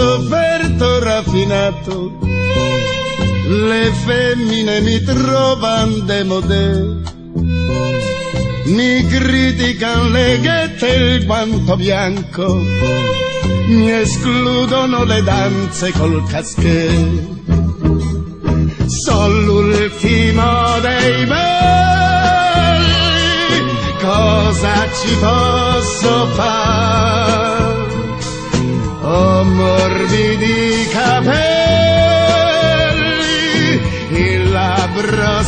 sofferto raffinato, le femmine mi trovano demodè, mi critican le ghette e il guanto bianco, mi escludono le danze col caschetto. Sono l'ultimo dei belli, cosa ci posso fare? Ho morbidi capelli, il labbro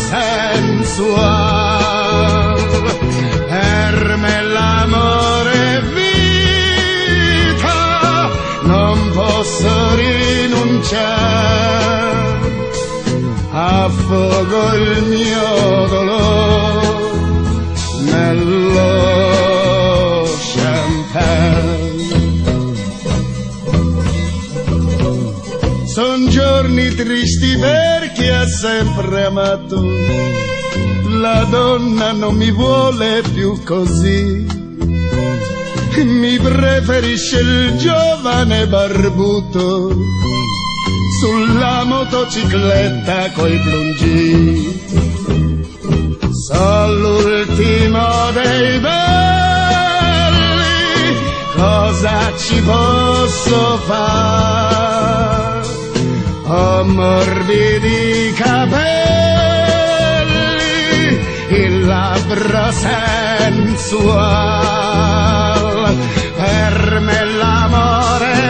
sensuale, per me l'amore è vita, non posso rinunciare, affogo il mio dolore nello champagne. Son giorni tristi per chi ha sempre amato, la donna non mi vuole più così, mi preferisce il giovane barbuto sulla motocicletta coi plungini. Sono l'ultimo dei belli, cosa ci posso fare? Ho morbidi capelli, il labbro sensuale, per me l'amore è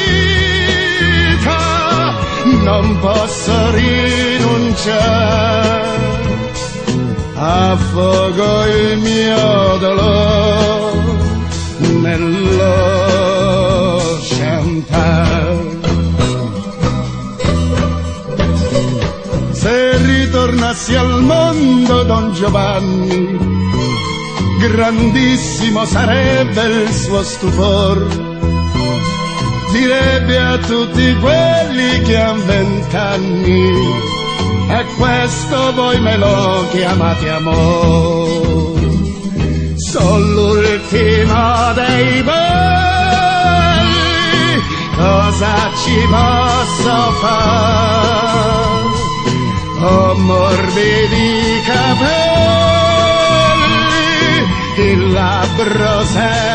vita, non posso rinunciare, affogo il mio dolore nello champagne. Se ritornassi al mondo Don Giovanni, grandissimo sarebbe il suo stupor, direbbe a tutti quelli che han 20 anni: e questo voi me lo chiamate amore. Sono l'ultimo dei belli, cosa ci posso fare? Ho morbidi capelli, il labbro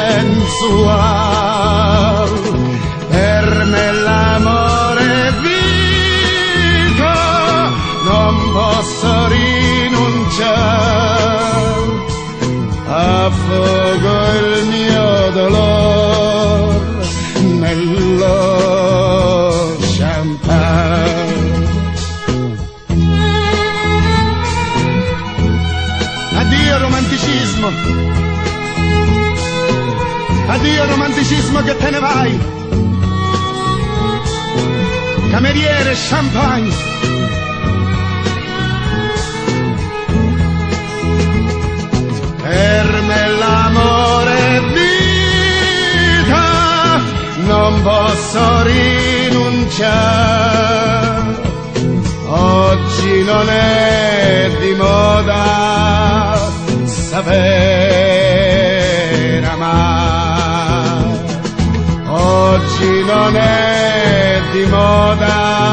sensuale, per me l'amore è vita, non posso rinunciare, affogo il mio dolore nello champagne. Addio romanticismo, addio romanticismo che te ne vai, cameriere, champagne. Per me l'amore è vita, non posso rinunciare, oggi non è di moda saper amare, oggi non è di moda